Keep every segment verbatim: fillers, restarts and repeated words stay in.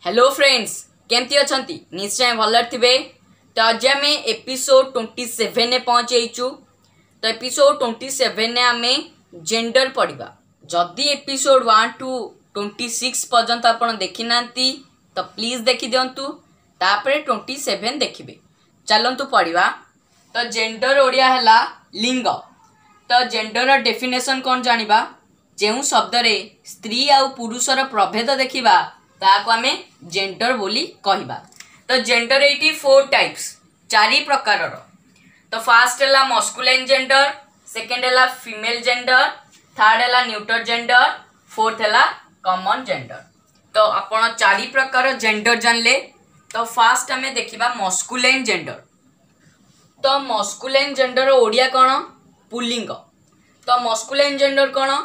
Hello friends केमती अछंती निश्चय भल थे। तो आज आम एपिसोड ट्वेंटी सेवेन ने पहुँचु। तो एपिसोड ट्वेंटी सेवेन ने आम जेंडर पढ़ा। जदि episode one to twenty six पर्यंत आप देखी ना तो प्लीज देखी दिंतु, तापर ट्वेंटी सेवेन देखिए। चलतु पढ़ा। तो जेंडर ओडिया है लिंग। तो जेंडर डेफिनेशन कौन जानिबा? जो शब्द रे स्त्री आउ पुरुषर प्रभेद देखा ताको आमे जेंडर बोली कहिबा। तो जेंडर एटी फोर टाइप्स, चारि प्रकार। तो फास्ट है मस्कुलाइन जेंडर, सेकेंड है फीमेल जेंडर, थर्ड है न्यूट्रल जेंडर, फोर्थ है कॉमन जेंडर। तो आपण चारि प्रकार जेंडर जानले। तो फास्ट आमे देखिबा मस्कुलाइन जेंडर। तो मस्कुलाइन जेंडर ओडिया कौन? पुल्लिंग। तो मस्कुलाइन जेंडर कौन?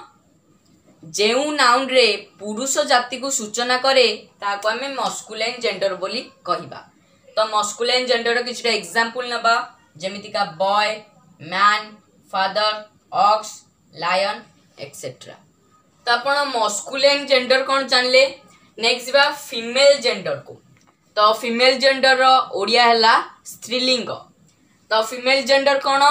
जेउ नाउन रे पुरुष जाति को सूचना करे ताको आमे मस्कुलाइन जेंडर बोली कहिबा। तो मस्कुलाइन जेंडर किछ एग्जांपल नबा, जेमिति का boy, man, father, ox, lion etcetera. तो आपण मस्कुलाइन जेंडर कौन जानले। नेक्स्ट बा फीमेल जेंडर को। तो फीमेल जेंडर रो ओडिया हैला स्त्रीलिंग। तो फीमेल जेंडर कौन?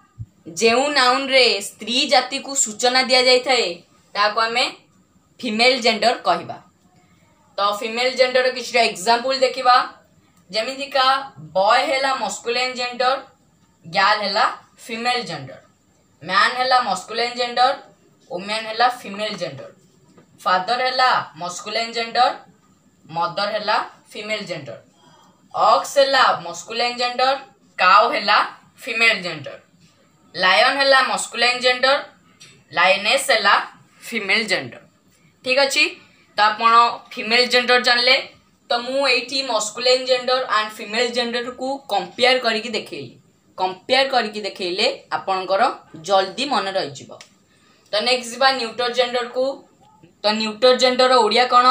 जेउ नाउन रे स्त्री जाति को सूचना दिया जाय थाए ताको आमे फीमेल जेंडर कहिबा। तो फीमेल जेंडर किछ एग्जांपल देखिबा, जेमिति का बॉय हैला मस्कुलाइन जेंडर, गर्ल हैला फीमेल जेंडर, मैन हैला मस्कुलाइन जेंडर, वुमेन हैला फीमेल जेंडर, फादर हैला मस्कुलाइन जेंडर, मदर हैला फीमेल जेंडर, ऑक्स हैला मस्कुलाइन जेंडर, काउ हैला फीमेल जेंडर, लायन हैला मस्कुलाइन जेंडर, लायनेस हैला फीमेल जेंडर। ठीक अच्छे। तो आप फीमेल जेंडर जानले। तो मु एठी masculine gender and female gender को कंपेयर करके देखैली। कंपेयर करके देखैले आपनकर जल्दी मन रहि जिवो। तो नेक्स्ट बा न्यूट्रल जेंडर को। तो न्यूट्रल जेंडर ओडिया कौन?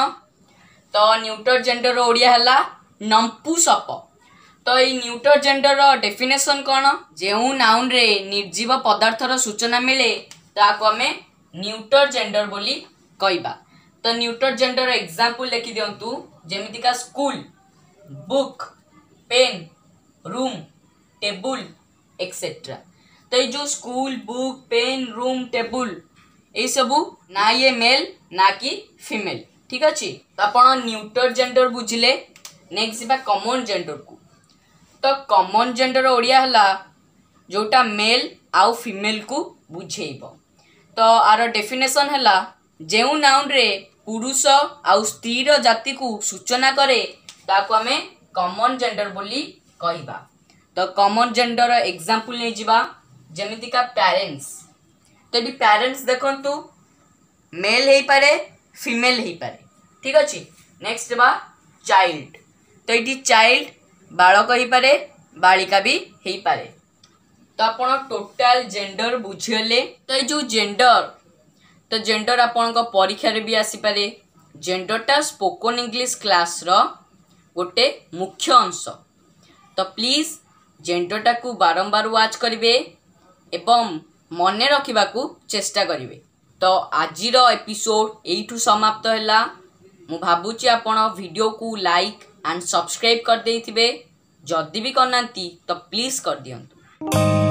तो न्यूट्रल जेंडर ओडिया हैला नंपुसक। तो ये न्यूट्रल जेंडर डेफिनेशन कौन? जेउ नाउन रे निर्जीव पदार्थर सूचना मिले ताको आमे न्यूट्रल जेंडर बोली कहिबा। तो न्यूट्रल जेंडर एग्जांपल लिखि दियंतु, जेमिति का school, book, pen, room, table etcetera. तो ये जो school, book, pen, room, table ये सबू ना ये मेल ना कि फीमेल। ठीक अच्छे। तो आप न्यूट्रल जेंडर बुझिले। नेक्स्ट बा कॉमन जेंडर को। तो कॉमन जेंडर ओडिया हला जोटा मेल आउ फीमेल को बुझेइबो। तो आर डेफिनेशन हैला जेउ नाउन रे पुरुष आउ स्त्री जाति को सूचना करे ताको आमे कॉमन जेंडर बोली कहिबा। तो कॉमन जेंडर एग्जांपल नै जिबा, जेमिति का पेरेंट्स। तो भी पेरेंट्स देखंतु मेल हेई पारे फीमेल हेई पारे। ठीक अछि। नेक्स्ट बा चाइल्ड। तो इटी चाइल्ड बालक हेई पारे, बालिका भी हेई पारे। तो आपण टोटल जेंडर बुझिले। तो ये जो जेंडर, तो जेंडर आपण को परीक्षा रे भी आसी पारे। जेंडरटा स्पोकन इंग्लिश क्लास रो गोटे मुख्य अंश। तो प्लीज जेंडरटा को बारंबार वाच करिवे एवं मने रखिबा को चेष्टा करिवे। तो आजिर एपिसोड एइठु समाप्त हैला। मु भाबुची आपण वीडियो को लाइक एंड सब्सक्राइब कर देइथिबे। जदि भी करनांती तो प्लीज कर दियंतु।